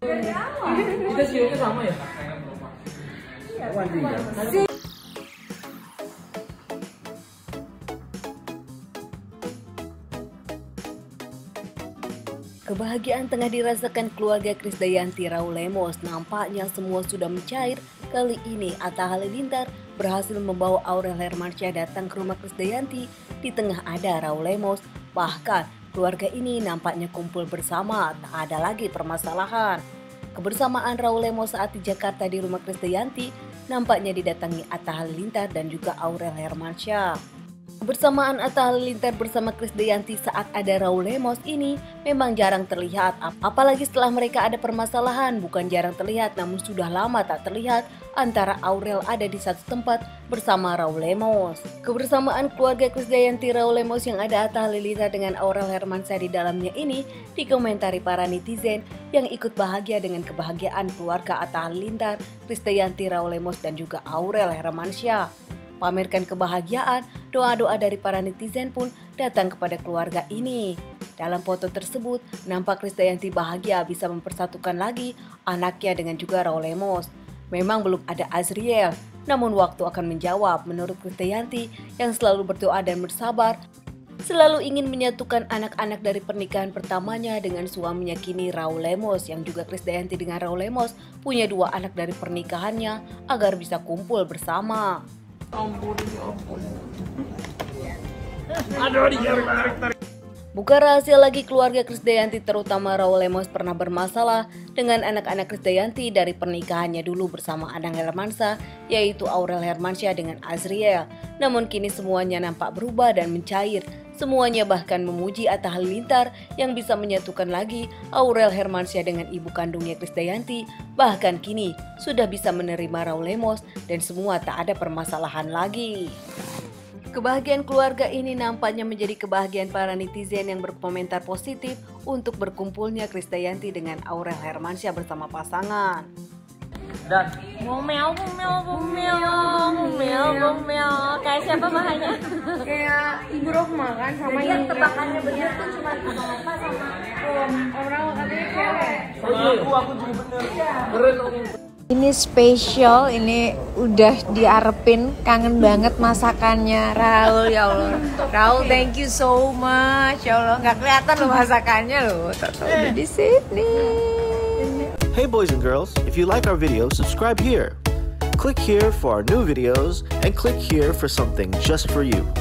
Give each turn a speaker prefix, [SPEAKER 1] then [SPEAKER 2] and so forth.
[SPEAKER 1] Kita sioknya sama ya?
[SPEAKER 2] Kebahagiaan tengah dirasakan keluarga Krisdayanti Raul Lemos. Nampaknya semua sudah mencair. Kali ini Atta Halilintar berhasil membawa Aurel Hermansyah datang ke rumah Krisdayanti. Di tengah ada Raul Lemos. Bahkan keluarga ini nampaknya kumpul bersama, tak ada lagi permasalahan. Kebersamaan Raul Lemos saat di Jakarta di rumah Krisdayanti nampaknya didatangi Atta Halilintar dan juga Aurel Hermansyah. Kebersamaan Atta Halilintar bersama Krisdayanti saat ada Raul Lemos ini memang jarang terlihat. Apalagi setelah mereka ada permasalahan, bukan jarang terlihat namun sudah lama tak terlihat antara Aurel ada di satu tempat bersama Raul Lemos. Kebersamaan keluarga Krisdayanti Raul Lemos yang ada Atta Halilintar dengan Aurel Hermansyah di dalamnya ini dikomentari para netizen yang ikut bahagia dengan kebahagiaan keluarga Atta Halilintar, Krisdayanti Raul Lemos dan juga Aurel Hermansyah. Pamerkan kebahagiaan, doa-doa dari para netizen pun datang kepada keluarga ini. Dalam foto tersebut, nampak Krisdayanti bahagia bisa mempersatukan lagi anaknya dengan juga Raul Lemos. Memang belum ada Azriel, namun waktu akan menjawab. Menurut Krisdayanti yang selalu berdoa dan bersabar, selalu ingin menyatukan anak-anak dari pernikahan pertamanya dengan suaminya kini Raul Lemos, yang juga Krisdayanti dengan Raul Lemos punya 2 anak dari pernikahannya agar bisa kumpul bersama.
[SPEAKER 1] Ampun. Aduh, ditarik.
[SPEAKER 2] Bukan rahasia lagi keluarga Krisdayanti terutama Raul Lemos pernah bermasalah dengan anak-anak Krisdayanti dari pernikahannya dulu bersama Anang Hermansyah, yaitu Aurel Hermansyah dengan Azriel. Namun kini semuanya nampak berubah dan mencair. Semuanya bahkan memuji Atta Halilintar yang bisa menyatukan lagi Aurel Hermansyah dengan ibu kandungnya Krisdayanti. Bahkan kini sudah bisa menerima Raul Lemos dan semua tak ada permasalahan lagi. Kebahagiaan keluarga ini nampaknya menjadi kebahagiaan para netizen yang berkomentar positif untuk berkumpulnya Krisdayanti dengan Aurel Hermansyah bersama pasangan.
[SPEAKER 1] Dan
[SPEAKER 3] Bumel. Kayak siapa bahannya?
[SPEAKER 4] Kayak Ibu Rohma kan sama
[SPEAKER 3] Yang
[SPEAKER 4] ini.
[SPEAKER 3] tebakannya bener tuh cuma apa sama
[SPEAKER 4] Orang katanya cewek.
[SPEAKER 1] aku juga bener. Keren om.
[SPEAKER 4] Ini spesial, ini udah diarepin, kangen banget masakannya Raul, ya Allah. Raul, thank you so much, ya Allah. Nggak kelihatan loh masakannya loh, udah di sini.
[SPEAKER 5] Hey boys and girls, if you like our video, subscribe here. Click here for our new videos and click here for something just for you.